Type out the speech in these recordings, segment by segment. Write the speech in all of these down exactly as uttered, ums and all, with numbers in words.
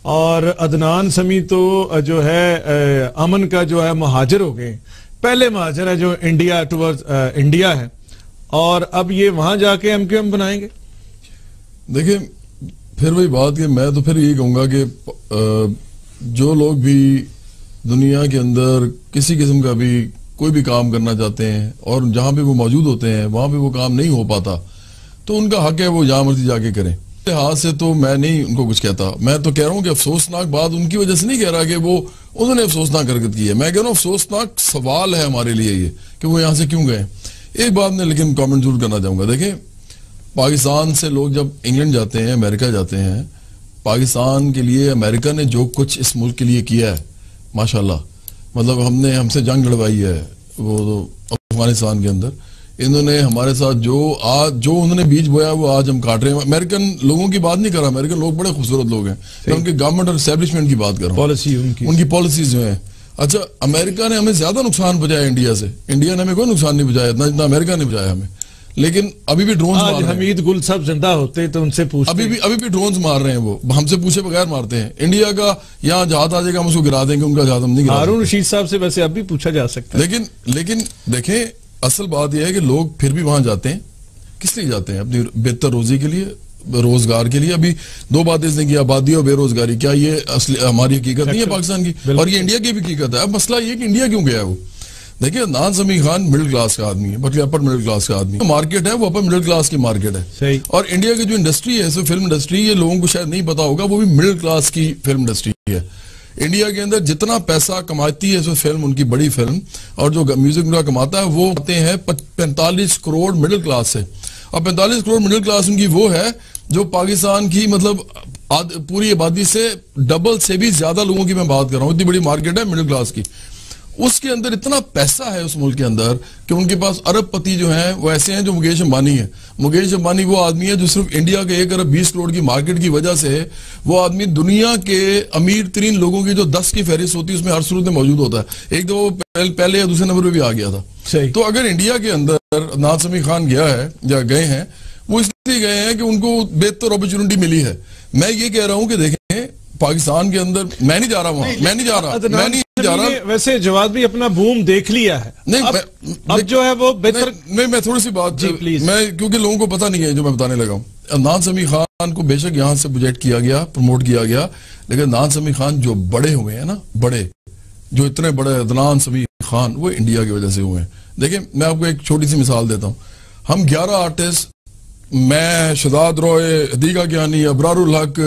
और अदनान समी तो जो है अमन का जो है मुहाजिर हो गए, पहले मुहाजिर है जो इंडिया टुवर्ड्स इंडिया है, और अब ये वहां जाके एम क्यू एम बनाएंगे। देखिए फिर वही बात कि मैं तो फिर यही कहूंगा कि जो लोग भी दुनिया के अंदर किसी किस्म का भी कोई भी काम करना चाहते हैं और जहां पे वो मौजूद होते हैं वहां पे वो काम नहीं हो पाता, तो उनका हक है वो जहां मर्जी जाके करें। हाथ से तो मैं नहीं उनको कुछ कहता, मैं तो कह रहा हूँ कि अफसोसनाक बात उनकी वजह से नहीं कह रहा कि वो उन्होंने अफसोसनाक हरकत की है, मैं कह रहा हूँ अफसोसनाक सवाल है हमारे लिए ये कि वो यहाँ से क्यों गए। एक बात मैं लेकिन कॉमेंट जरूर करना चाहूंगा, देखें पाकिस्तान से लोग जब इंग्लैंड जाते हैं, अमेरिका जाते हैं, पाकिस्तान के लिए अमेरिका ने जो कुछ इस मुल्क के लिए किया है माशाल्लाह, मतलब हमने हमसे जंग लड़वाई है वो तो अफगानिस्तान के अंदर, इन्होंने हमारे साथ जो आज जो उन्होंने बीज बोया वो आज हम काट रहे हैं। अमेरिकन लोगों की बात नहीं कर रहा, अमेरिकन लोग बड़े खूबसूरत लोग हैं, मैं उनके गवर्नमेंट और एस्टेब्लिशमेंट की बात कर रहा हूँ, पॉलिसी उनकी उनकी पॉलिसीज जो है। अच्छा, अमेरिका ने हमें ज्यादा नुकसान पहुंचाया इंडिया से, इंडिया ने हमें कोई नुकसान नहीं पहुंचाया इतना जितना अमेरिका ने पहुंचाया हमें, लेकिन अभी भी ड्रोन मार रहे हैं। हमीद गुल साहब जिंदा होते तो उनसे पूछते, अभी भी अभी भी ड्रोन मार रहे हैं, वो हमसे पूछे बगैर मारते हैं। इंडिया का यहाँ जहाज आ जाएगा हम उसको गिरा देंगे, उनका जहाज हम नहीं गिरा। हारून रशीद साहब से वैसे अब भी पूछा जा सकता है, लेकिन लेकिन देखें असल बात यह है कि लोग फिर भी वहां जाते हैं, किस लिए जाते हैं? अपनी बेहतर रोजी के लिए, रोजगार के लिए। अभी दो बातें इसने की, आबादी और बेरोजगारी, क्या ये असली हमारी हकीकत नहीं है पाकिस्तान की? और ये इंडिया की भी हकीकत है। अब मसला ये कि इंडिया क्यों गया वो? देखिए अदनान समी खान मिडिल क्लास का आदमी है, बल्कि अपर मिडिल क्लास का आदमी है, मार्केट है वो अपर मिडिल क्लास की मार्केट है। सही। और इंडिया की जो इंडस्ट्री है, फिल्म इंडस्ट्री, ये लोगों को शायद नहीं पता होगा, वो भी मिडिल क्लास की फिल्म इंडस्ट्री है। इंडिया के अंदर जितना पैसा कमाती है इसमें फिल्म, उनकी बड़ी फिल्म और जो म्यूजिक उनका कमाता है, वो आते हैं पैंतालीस करोड़ मिडिल क्लास से। और पैंतालीस करोड़ मिडिल क्लास उनकी वो है जो पाकिस्तान की मतलब आद, पूरी आबादी से डबल से भी ज्यादा लोगों की मैं बात कर रहा हूँ, इतनी बड़ी मार्केट है मिडिल क्लास की। उसके अंदर इतना पैसा है उस मुल्क के अंदर कि उनके पास अरबपति जो हैं वो ऐसे हैं जो मुकेश अंबानी है। मुकेश अंबानी वो आदमी है जो सिर्फ इंडिया के एक अरब बीस करोड़ की मार्केट की वजह से वो आदमी दुनिया के अमीर तरीन लोगों की जो दस की फहरिस्त होती है उसमें हर सूरत में मौजूद होता है। एक दो वो पहले या दूसरे नंबर पर भी आ गया था। सही। तो अगर इंडिया के अंदर अदनान समी खान गया है या गए हैं, वो इसलिए गए हैं कि उनको बेहतर अपॉर्चुनिटी मिली है। मैं ये कह रहा हूँ कि देखें पाकिस्तान के अंदर मैं नहीं जा रहा वहां, मैं नहीं जा रहा, मैं नहीं जा रहा। वैसे जवाब भी अपना बूम देख लिया है। नहीं अब, मैं, अब जो है वो बेहतर नहीं, नहीं मैं थोड़ी सी बात जी प्लीज, मैं क्योंकि लोगों को पता नहीं है जो मैं बताने लगा हूँ। अदनान समी खान को बेशक यहाँ से प्रोजेक्ट किया गया, प्रमोट किया गया, लेकिन अदनान समी खान जो बड़े हुए हैं ना, बड़े जो इतने बड़े अदनान समी खान, वो इंडिया की वजह से हुए हैं। देखिए मैं आपको एक छोटी सी मिसाल देता हूँ। हम ग्यारह आर्टिस्ट, मैं शहजाद रॉय, हदीका ज्ञानी, अबरारुल हक,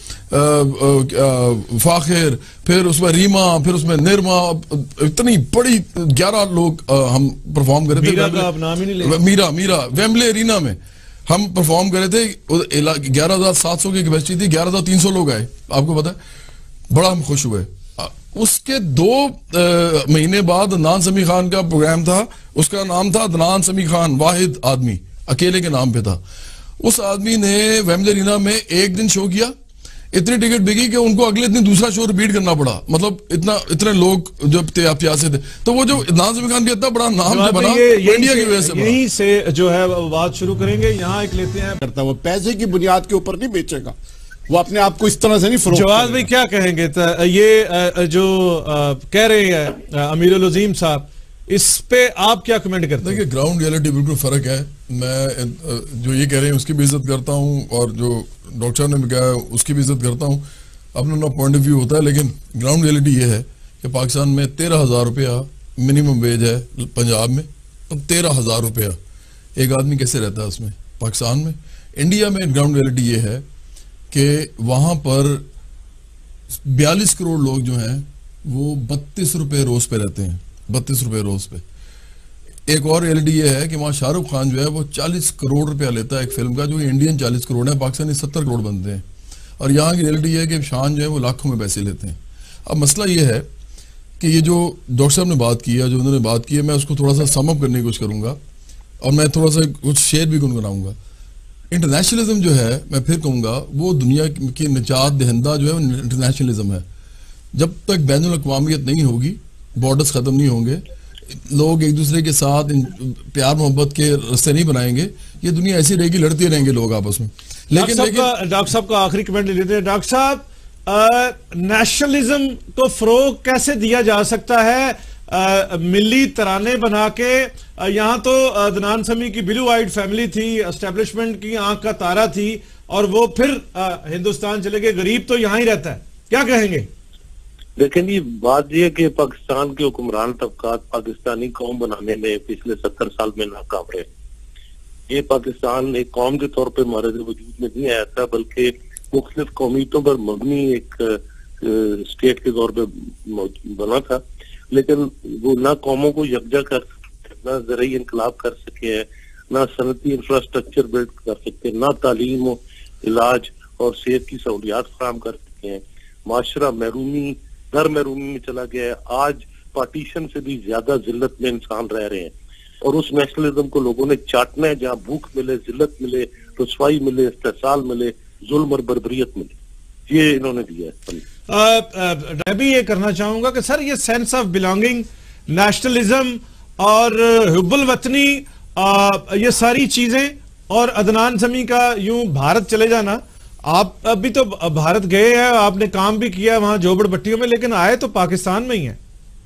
फाखिर, फिर उसमें रीमा, फिर उसमें निर्मा, इतनी बड़ी ग्यारह लोग आ, हम परफॉर्म कर रहे थे। मीरा का आप नाम ही नहीं ले। मीरा मीरा वेम्बले एरिना में हम परफॉर्म कर रहे थे। ग्यारह हजार सात सौ की कैपेसिटी थी, ग्यारह हजार तीन सौ लोग आए, आपको पता है। बड़ा हम खुश हुए। उसके दो आ, महीने बाद अदनान समी खान का प्रोग्राम था, उसका नाम था अदनान समी खान, वाहिद आदमी, अकेले के नाम पे था। उस आदमी ने वेम्बले एरिना में एक दिन शो किया, इतनी टिकट बिकी कि उनको अगले दिन दूसरा शो रिपीट करना पड़ा। मतलब इतना इतने लोग जो प्यासे थे। तो वो जो अदनान समी खान का इतना बड़ा नाम जो बना इंडिया की वजह से, यहीं से जो है बात शुरू करेंगे। यहाँ एक लेते हैं, करता वो पैसे की बुनियाद के ऊपर नहीं बेचेगा, वो अपने आप को इस तरह से नहीं फरोख्त। जवाब भाई क्या कहेंगे? ये जो कह रहे हैं अमीरुल अजीम साहब, इस पे आप क्या कमेंट करते हैं? देखिए ग्राउंड रियलिटी बिल्कुल फर्क है। मैं जो ये कह रहे हैं उसकी भी इज्जत करता हूँ और जो डॉक्टर ने भी कहा उसकी भी इज्जत करता हूँ, अपना अपना पॉइंट ऑफ व्यू होता है। लेकिन ग्राउंड रियलिटी ये है कि पाकिस्तान में तेरह हजार रुपया मिनिमम वेज है पंजाब में, तो तेरह हजार रुपया एक आदमी कैसे रहता है उसमें पाकिस्तान में? इंडिया में ग्राउंड रियलिटी ये है कि वहां पर बयालीस करोड़ लोग जो हैं वो बत्तीस रुपए रोज पे रहते हैं, बत्तीस रुपए रोज पे। एक और रियलिटी ये है कि वहाँ शाहरुख खान जो है वो चालीस करोड़ रुपया लेता है एक फिल्म का, जो इंडियन चालीस करोड़ है, पाकिस्तानी सत्तर करोड़ बनते हैं। और यहाँ की रियलिटी ये है कि शान जो है वो लाखों में पैसे लेते हैं। अब मसला ये है कि ये जो डॉक्टर साहब ने बात की है, जो उन्होंने बात की है, मैं उसको थोड़ा सा सम अप करने की कोशिश करूंगा और मैं थोड़ा सा कुछ शेयर भी गुनगुनाऊंगा। इंटरनेशनलिज्म जो है, मैं फिर कहूँगा, वो दुनिया की निजात दहिंदा जो है इंटरनेशनलिज्म है। जब तक बैनुल अक़वामियत नहीं होगी, बॉर्डर्स खत्म नहीं होंगे, लोग एक दूसरे के साथ प्यार मोहब्बत के रास्ते नहीं बनाएंगे, ये दुनिया ऐसी रहेगी, लड़ते रहेंगे लोग आपस में। लेकिन डॉक्टर साहब का आखिरी कमेंट ले लेते हैं। डॉक्टर साहब, नेशनलिज्म को फरोग कैसे दिया जा सकता है? आ, मिली तराने बना के, यहां तो अदनान समी की ब्लू आइड फैमिली थी, एस्टेब्लिशमेंट की आंख का तारा थी, और वो फिर आ, हिंदुस्तान चले गए। गरीब तो यहां ही रहता है, क्या कहेंगे? देखें जी, बात यह कि पाकिस्तान के हुक्मरान तबकात पाकिस्तानी कौम बनाने में पिछले सत्तर साल में नाकाम रहे। ये पाकिस्तान एक कौम के तौर पर हमारे वजूद में नहीं आया था, बल्कि मुख्तलिफ कौमियतों पर मबनी एक स्टेट के तौर पर बना था। लेकिन वो ना कौमों को यकजा कर सकते, ना ज़राई इनकलाब कर सके हैं, ना सनती इंफ्रास्ट्रक्चर बिल्ड कर सकते, ना तालीम, इलाज और सेहत की सहूलियात फराम कर सके हैं। माशरा महरूमी दर महरूमी में चला गया है। आज पार्टीशन से भी ज्यादा जिल्लत में इंसान रह रहे हैं, और उस नेशनलिज्म को लोगों ने चाटना है जहाँ भूख मिले, जिल्लत मिले, रुसवाई मिले, इस्तेसाल मिले, जुल्म और बर्बरियत मिले। ये इन्होंने दिया है। मैं भी ये करना चाहूंगा कि सर, ये सेंस ऑफ बिलोंगिंग, नेशनलिज्म और हुब्बुल वतनी, ये सारी चीजें, और अदनान समी का यूं भारत चले जाना, आप अभी तो भारत गए हैं, आपने काम भी किया वहां झोपड़ पट्टियों में, लेकिन आए तो पाकिस्तान में ही है।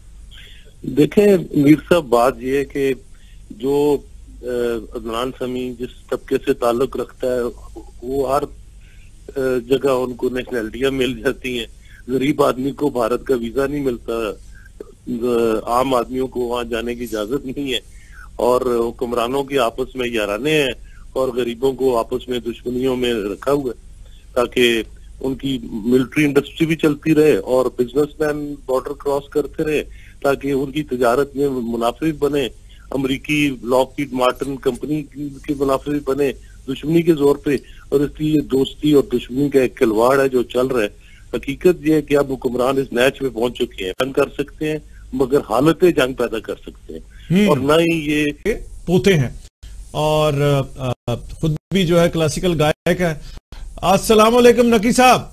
देखें मीर साहब, बात यह है कि जो अदनान समी जिस तबके से ताल्लुक रखता है, वो हर जगह उनको नेशनलिटियां मिल जाती हैं। गरीब आदमी को भारत का वीजा नहीं मिलता, आम आदमियों को वहां जाने की इजाजत नहीं है, और हुक्मरानों के आपस में याराने हैं, और गरीबों को आपस में दुश्मनियों में रखा हुआ है, ताकि उनकी मिलिट्री इंडस्ट्री भी चलती रहे और बिजनेसमैन बॉर्डर क्रॉस करते रहे, ताकि उनकी तजारत में मुनाफे बने, अमरीकी लॉकहीड मार्टिन कंपनी के मुनाफे बने दुश्मनी के जोर पे। और इसलिए दोस्ती और दुश्मनी का एक खिलवाड़ है जो चल रहा है। हकीकत यह है कि अब हुक्मरान इस नैच में पहुंच चुके हैं, जंग कर सकते हैं, मगर हालत जंग पैदा कर सकते हैं, और ना ही ये पोते हैं, और खुद भी जो है क्लासिकल गायक है। अस्सलाम वालेकुम नकी साहब।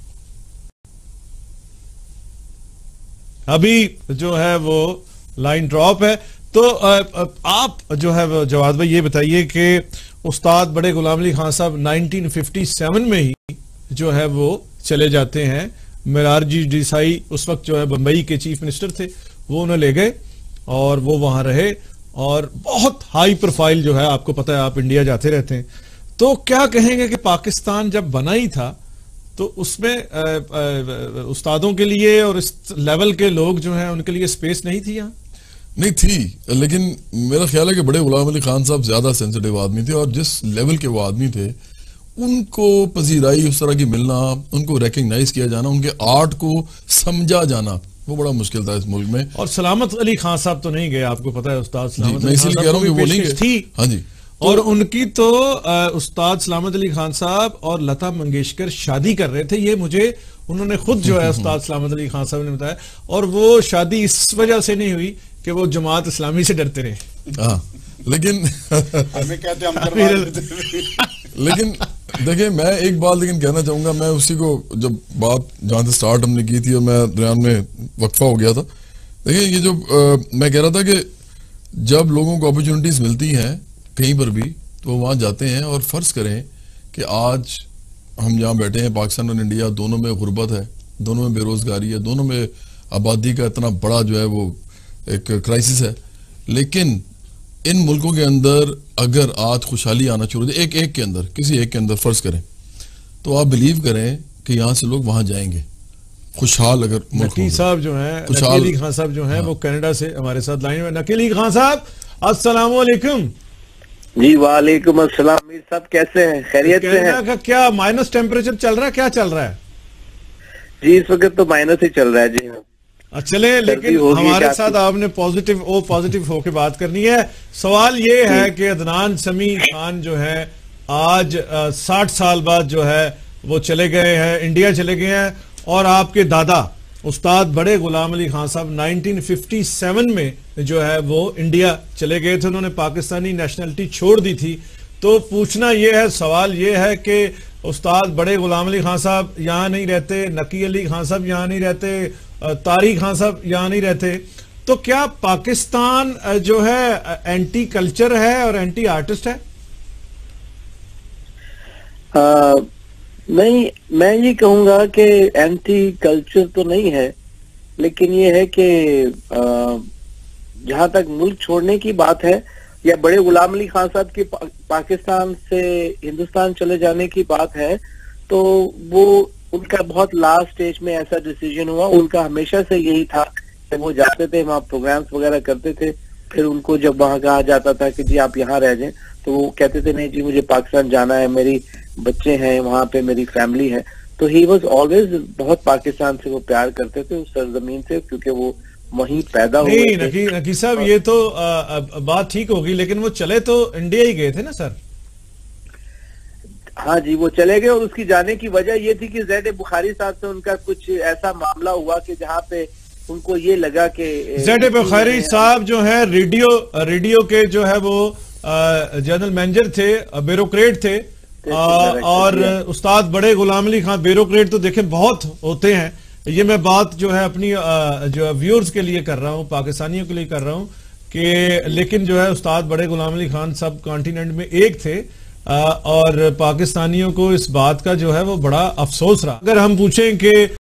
अभी जो है वो लाइन ड्रॉप है, तो आप जो है वो जवाद भाई ये बताइए कि उस्ताद बड़े गुलाम अली खान साहब नाइनटीन फिफ्टी सेवन में ही जो है वो चले जाते हैं। मोरारजी देसाई उस वक्त जो है बंबई के चीफ मिनिस्टर थे, वो उन्हें ले गए और वो वहां रहे, और बहुत हाई प्रोफाइल जो है, आपको पता है आप इंडिया जाते रहते हैं, तो क्या कहेंगे कि पाकिस्तान जब बना ही था तो उसमें आ, आ, उस्तादों के लिए और इस लेवल के लोग जो हैं उनके लिए स्पेस नहीं थी? यहाँ नहीं थी, लेकिन मेरा ख्याल है कि बड़े गुलाम अली खान साहब ज्यादा सेंसिटिव आदमी थे, और जिस लेवल के वो आदमी थे उनको पजीराई उस तरह की मिलना, उनको रिकग्नाइज किया जाना, उनके आर्ट को समझा जाना, वो बड़ा मुश्किल था इस मुल्क में। और सलामत अली खान साहब तो नहीं गए, आपको पता है उस्ताद सलामत मैं इसीलिए कह रहा हूँ कि वो नहीं गए थी। हाँ जी, और उनकी तो उस्ताद सलामत अली खान साहब और लता मंगेशकर शादी कर रहे थे, ये मुझे उन्होंने खुद जो है उस्ताद सलामत अली खान साहब ने बताया, और वो शादी इस वजह से नहीं हुई कि वो जमात इस्लामी से डरते रहे। हाँ, लेकिन हमें कहते हम लेकिन देखिए, मैं एक बात लेकिन कहना चाहूंगा, मैं उसी को जब बात जहां से स्टार्ट हमने की थी और मैं दरमियान में वक्फा हो गया था, देखिए ये जो आ, मैं कह रहा था कि जब लोगों को अपॉर्चुनिटीज मिलती हैं कहीं पर भी तो वहां जाते हैं, और फर्ज करें कि आज हम जहाँ बैठे हैं पाकिस्तान और इंडिया दोनों में गुर्बत है, दोनों में बेरोजगारी है, दोनों में आबादी का इतना बड़ा जो है वो एक क्राइसिस है, लेकिन इन मुल्कों के अंदर अगर आज खुशहाली आना शुरू हो, एक एक के अंदर किसी एक के अंदर फर्ज करें, तो आप बिलीव करें कि यहाँ से लोग वहां जाएंगे खुशहाल। अगर नकी साहब जो है, नकी खान साहब जो है, वो कनाडा से हमारे साथ लाइन में। नकी खान साहब अस्सलाम वालेकुम। जी वालेकुम अस्सलाम। मीर साहब कैसे हैं, खैरियत से हैं? का क्या माइनस टेम्परेचर चल रहा है, क्या चल रहा है? जी इस वक्त तो माइनस ही चल रहा है जी। चले, लेकिन हमारे साथ आपने पॉजिटिव ओ पॉजिटिव होके बात करनी है। सवाल ये है कि अदनान समी खान जो है आज साठ साल बाद जो है वो चले गए हैं, इंडिया चले गए हैं, और आपके दादा उस्ताद बड़े गुलाम अली खान साहब नाइनटीन फिफ्टी सेवन में जो है वो इंडिया चले गए थे, उन्होंने पाकिस्तानी नेशनलिटी छोड़ दी थी। तो पूछना ये है, सवाल ये है कि उस्ताद बड़े गुलाम अली खान साहब यहाँ नहीं रहते, नकी अली खान साहब यहाँ नहीं रहते, तारिक खान साहब यहाँ नहीं रहते, तो क्या पाकिस्तान जो है एंटी कल्चर है और एंटी आर्टिस्ट है? आ, नहीं, मैं ये कहूंगा कि एंटी कल्चर तो नहीं है, लेकिन ये है कि जहां तक मुल्क छोड़ने की बात है या बड़े गुलाम अली खान साहब की पा, पाकिस्तान से हिंदुस्तान चले जाने की बात है, तो वो उनका बहुत लास्ट स्टेज में ऐसा डिसीजन हुआ। उनका हमेशा से यही था कि वो जाते थे वहाँ प्रोग्राम्स वगैरह करते थे, फिर उनको जब वहां कहा जाता था कि जी आप यहाँ रह जाएं, तो वो कहते थे नहीं जी मुझे पाकिस्तान जाना है, मेरी बच्चे हैं वहां पे, मेरी फैमिली है। तो ही वॉज ऑलवेज बहुत पाकिस्तान से वो प्यार करते थे, उस सरजमीन से, क्योंकि वो वहीं पैदा हुए थे। नकी नकी साहब ये तो आ, आ, बात ठीक होगी, लेकिन वो चले तो इंडिया ही गए थे ना सर? हाँ जी, वो चले गए और उसकी जाने की वजह ये थी कि ज़ैद बुखारी साहब से उनका कुछ ऐसा मामला हुआ कि जहाँ पे उनको ये लगा कि ज़ैद बुखारी साहब जो है रेडियो रेडियो के जो है वो जनरल मैनेजर थे, ब्यूरोक्रेट थे, आ, और उस्ताद बड़े गुलाम अली खान, ब्यूरोक्रेट तो देखें बहुत होते हैं। ये मैं बात जो है अपनी आ, जो व्यूअर्स के लिए कर रहा हूँ, पाकिस्तानियों के लिए कर रहा हूँ कि लेकिन जो है उस्ताद बड़े गुलाम अली खान सब कॉन्टिनेंट में एक थे, आ, और पाकिस्तानियों को इस बात का जो है वो बड़ा अफसोस रहा। अगर हम पूछें कि